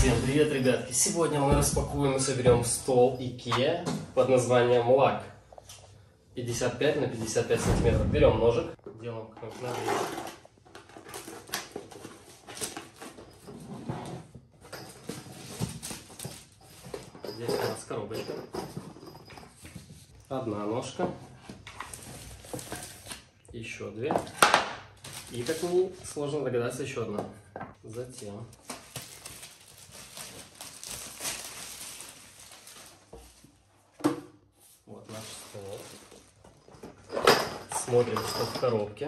Всем привет, ребятки! Сегодня мы распакуем и соберем стол IKEA под названием LAK 55 на 55 сантиметров. Берем ножик, делаем как надо. Здесь у нас коробочка, одна ножка, еще две и, как мне сложно догадаться, еще одна. Затем вот наш стол. Смотрим, что в коробке.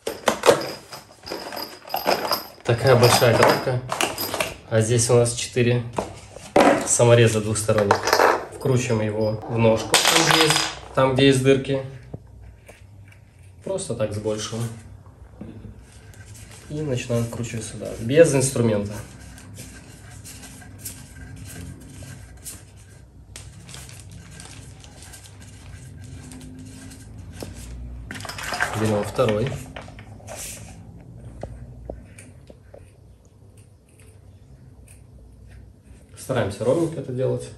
Такая большая коробка. А здесь у нас 4 самореза двухсторонних. Вкручиваем его в ножку, там где есть дырки. Просто так с большего. И начинаем вкручивать сюда, без инструмента. Берем второй. Стараемся ровненько это делать.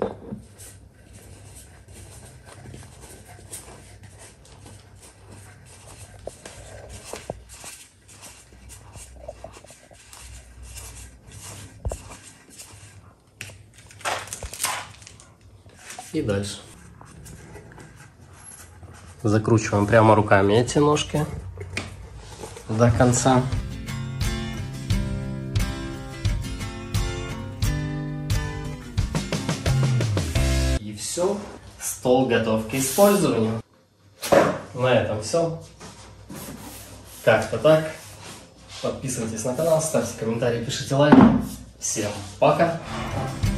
И дальше. Закручиваем прямо руками эти ножки до конца. И все. Стол готов к использованию. На этом все. Как-то так. Подписывайтесь на канал, ставьте комментарии, пишите лайки. Всем пока!